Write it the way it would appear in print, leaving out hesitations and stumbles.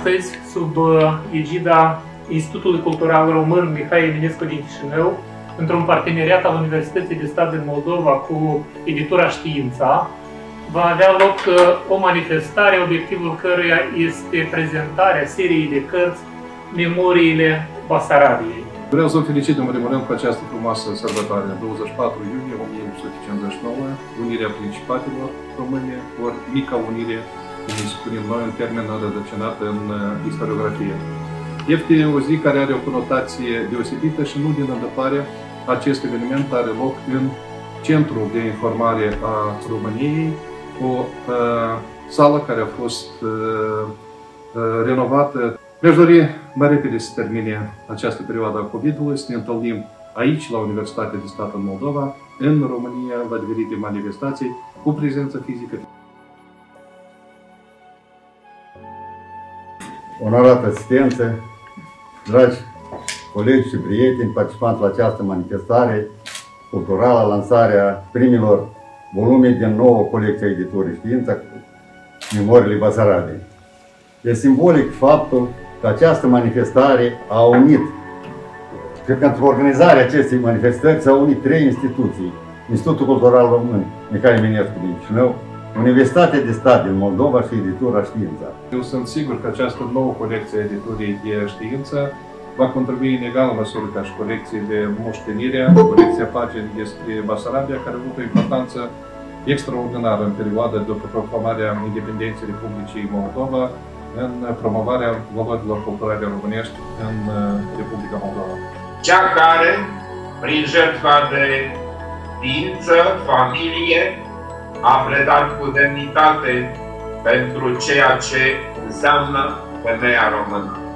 astăzi sub egida Institutului Cultural Român Mihai Eminescu din Chișinău, într-un parteneriat al Universității de Stat din Moldova cu editura Știința, va avea loc o manifestare, obiectivul căruia este prezentarea seriei de cărți Memoriile Basarabiei. Vreau să o felicit în primul rând cu această frumoasă sărbătoare, 24 iunie 1859, Unirea Principatelor Române, ori Mica Unire, cum îi spunem noi, în termen rădăcinat în istoriografie. Este o zi care are o conotație deosebită și nu din întâmplare acest eveniment are loc în Centrul de Informare a României, o sală care a fost renovată. Mi-aș dori mai repede să termine această perioadă a COVID-ului, să ne întâlnim aici, la Universitatea de Stat în Moldova, în România, la diferite manifestații, cu prezență fizică. Onorată asistență, dragi colegi și prieteni, participanți la această manifestare culturală, lansarea primilor volume din nouă colecție a editurii Știința, Memoriile Basarabiei. E simbolic faptul că această manifestare a unit, că pentru organizarea acestei manifestări s-au unit trei instituții: Institutul Cultural Român Mihai Eminescu din Chișinău, Universitatea de Stat din Moldova și editura Știința. Eu sunt sigur că această nouă colecție a editurii de Știință va contribui în egală măsură ca și colecții de moștenire, colecția pagini despre Basarabia, care a avut o importanță extraordinară în perioada după proclamarea independenței Republicii Moldova, în promovarea valorilor culturale românești în Republica Moldova. Cea care, prin jertfa de ființă, familie, a pledat cu demnitate pentru ceea ce înseamnă femeia română.